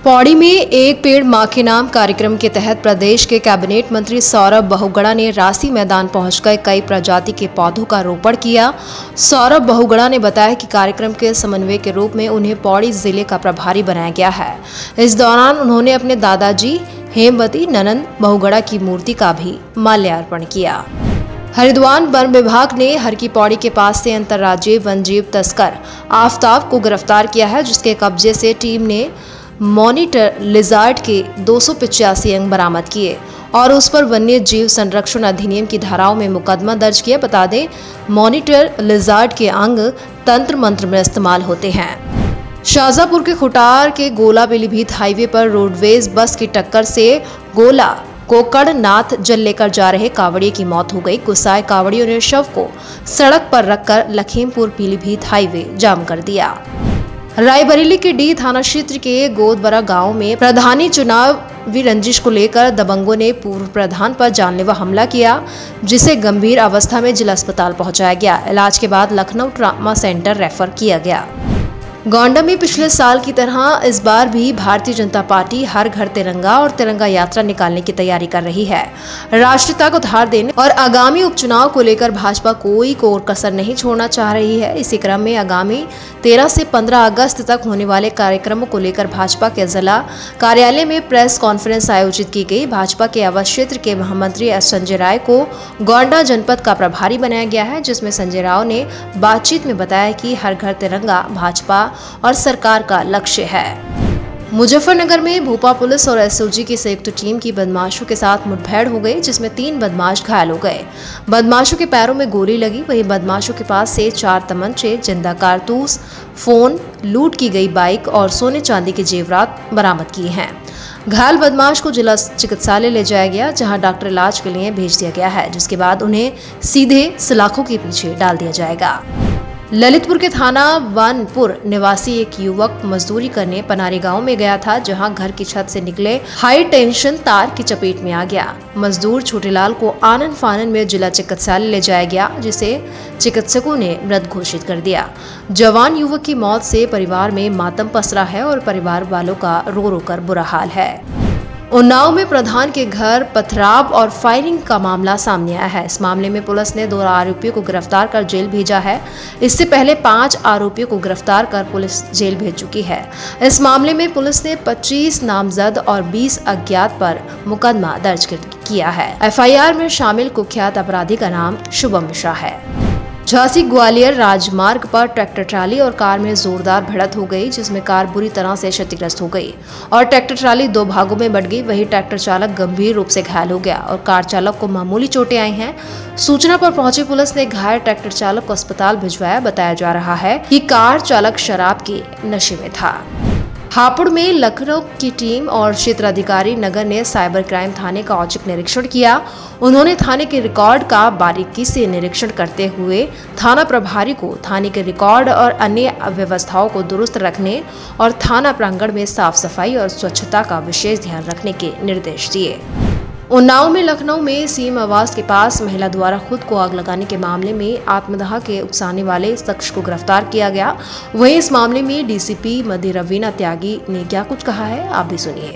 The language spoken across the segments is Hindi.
पौड़ी में एक पेड़ मां के नाम कार्यक्रम के तहत प्रदेश के कैबिनेट मंत्री सौरभ बहुगुणा ने रासी मैदान पहुंचकर कई प्रजाति के पौधों का रोपण किया। सौरभ बहुगुणा ने बताया कि कार्यक्रम के समन्वय के रूप में उन्हें पौड़ी जिले का प्रभारी बनाया गया है। इस दौरान उन्होंने अपने दादाजी हेमवती ननंद बहुगुणा की मूर्ति का भी माल्यार्पण किया। हरिद्वार वन विभाग ने हर की पौड़ी के पास से अंतर्राज्यीय वन्यजीव तस्कर आफताब को गिरफ्तार किया है, जिसके कब्जे से टीम ने मॉनिटर लिजार्ड के 285 अंग बरामद किए और उस पर वन्य जीव संरक्षण अधिनियम की धाराओं में मुकदमा दर्ज किया। बता दें, मॉनिटर लिजार्ड के अंग तंत्र मंत्र में इस्तेमाल होते हैं। शाहजहांपुर के खुटार के गोला पीलीभीत हाईवे पर रोडवेज बस की टक्कर से गोला कोकड़नाथ जल लेकर जा रहे कावड़िए की मौत हो गई। गुस्साए कावड़ियों ने शव को सड़क पर रखकर लखीमपुर पीलीभीत हाईवे जाम कर दिया। रायबरेली के डी थाना क्षेत्र के गोदबरा गांव में प्रधानी चुनावी रंजिश को लेकर दबंगों ने पूर्व प्रधान पर जानलेवा हमला किया, जिसे गंभीर अवस्था में जिला अस्पताल पहुंचाया गया। इलाज के बाद लखनऊ ट्रामा सेंटर रेफर किया गया। गोंडा में पिछले साल की तरह इस बार भी भारतीय जनता पार्टी हर घर तिरंगा और तिरंगा यात्रा निकालने की तैयारी कर रही है। राष्ट्रीयता को धार देने और आगामी उपचुनाव को लेकर भाजपा कोई कोर कसर नहीं छोड़ना चाह रही है। इसी क्रम में आगामी 13 से 15 अगस्त तक होने वाले कार्यक्रमों को लेकर भाजपा के जिला कार्यालय में प्रेस कॉन्फ्रेंस आयोजित की गई। भाजपा के आवास क्षेत्र के महामंत्री एस संजय राय को गोंडा जनपद का प्रभारी बनाया गया है, जिसमें संजय राव ने बातचीत में बताया कि हर घर तिरंगा भाजपा और सरकार का लक्ष्य है। मुजफ्फरनगर में भोपा पुलिस और एसओजी की संयुक्त टीम की बदमाशों के साथ मुठभेड़ हो गई, जिसमें 3 बदमाश घायल हो गए। बदमाशों के पैरों में गोली लगी। वहीं बदमाशों के पास से 4 तमंचे, जिंदा कारतूस, फोन, लूट की गई बाइक और सोने चांदी के जेवरात बरामद किए हैं। घायल बदमाश को जिला चिकित्सालय ले जाया गया, जहां डॉक्टर इलाज के लिए भेज दिया गया है, जिसके बाद उन्हें सीधे सलाखों के पीछे डाल दिया जाएगा। ललितपुर के थाना वानपुर निवासी एक युवक मजदूरी करने पनारी गांव में गया था, जहां घर की छत से निकले हाई टेंशन तार की चपेट में आ गया। मजदूर छोटेलाल को आनन फानन में जिला चिकित्सालय ले जाया गया, जिसे चिकित्सकों ने मृत घोषित कर दिया। जवान युवक की मौत से परिवार में मातम पसरा है और परिवार वालों का रो रो कर बुरा हाल है। उन्नाव में प्रधान के घर पथराव और फायरिंग का मामला सामने आया है। इस मामले में पुलिस ने 2 आरोपियों को गिरफ्तार कर जेल भेजा है। इससे पहले 5 आरोपियों को गिरफ्तार कर पुलिस जेल भेज चुकी है। इस मामले में पुलिस ने 25 नामजद और 20 अज्ञात पर मुकदमा दर्ज किया है। एफआईआर में शामिल कुख्यात अपराधी का नाम शुभम मिश्रा है। झांसी ग्वालियर राजमार्ग पर ट्रैक्टर ट्राली और कार में जोरदार भिड़ंत हो गई, जिसमें कार बुरी तरह से क्षतिग्रस्त हो गई और ट्रैक्टर ट्राली 2 भागों में बंट गई। वहीं ट्रैक्टर चालक गंभीर रूप से घायल हो गया और कार चालक को मामूली चोटें आई हैं। सूचना पर पहुंची पुलिस ने घायल ट्रैक्टर चालक को अस्पताल भिजवाया। बताया जा रहा है कि कार चालक शराब के नशे में था। हापुड़ में लखनऊ की टीम और क्षेत्राधिकारी नगर ने साइबर क्राइम थाने का औचक निरीक्षण किया। उन्होंने थाने के रिकॉर्ड का बारीकी से निरीक्षण करते हुए थाना प्रभारी को थाने के रिकॉर्ड और अन्य व्यवस्थाओं को दुरुस्त रखने और थाना प्रांगण में साफ सफाई और स्वच्छता का विशेष ध्यान रखने के निर्देश दिए। उन्नाव में लखनऊ में सीएम आवास के पास महिला द्वारा खुद को आग लगाने के मामले में आत्मदाह के उकसाने वाले शख्स को गिरफ्तार किया गया। वहीं इस मामले में डीसीपी मध्य रवीना त्यागी ने क्या कुछ कहा है, आप भी सुनिए।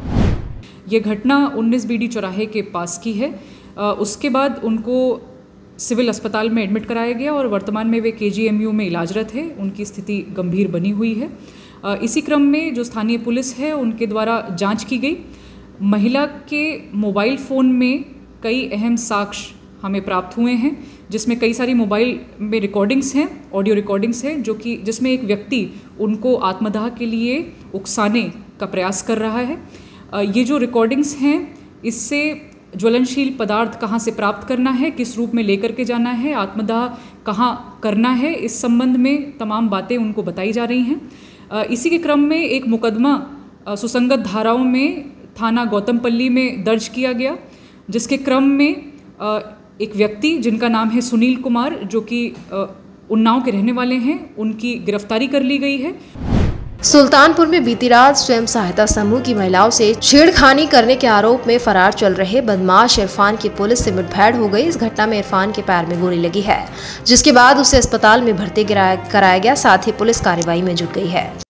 ये घटना 19 बीडी चौराहे के पास की है। उसके बाद उनको सिविल अस्पताल में एडमिट कराया गया और वर्तमान में वे केजीएमयू में इलाजरत है। उनकी स्थिति गंभीर बनी हुई है। इसी क्रम में जो स्थानीय पुलिस है उनके द्वारा जाँच की गई। महिला के मोबाइल फ़ोन में कई अहम साक्ष्य हमें प्राप्त हुए हैं, जिसमें कई सारी मोबाइल में रिकॉर्डिंग्स हैं, ऑडियो रिकॉर्डिंग्स हैं, जो कि जिसमें एक व्यक्ति उनको आत्मदाह के लिए उकसाने का प्रयास कर रहा है। ये जो रिकॉर्डिंग्स हैं, इससे ज्वलनशील पदार्थ कहाँ से प्राप्त करना है, किस रूप में लेकर के जाना है, आत्मदाह कहाँ करना है, इस संबंध में तमाम बातें उनको बताई जा रही हैं। इसी के क्रम में एक मुकदमा सुसंगत धाराओं में थाना गौतमपल्ली में दर्ज किया गया, जिसके क्रम में एक व्यक्ति जिनका नाम है सुनील कुमार, जो कि उन्नाव के रहने वाले हैं, उनकी गिरफ्तारी कर ली गई है। सुल्तानपुर में बीती रात स्वयं सहायता समूह की महिलाओं से छेड़खानी करने के आरोप में फरार चल रहे बदमाश इरफान की पुलिस से मुठभेड़ हो गई। इस घटना में इरफान के पैर में गोली लगी है, जिसके बाद उसे अस्पताल में भर्ती कराया गया। साथ ही पुलिस कार्रवाई में जुट गई है।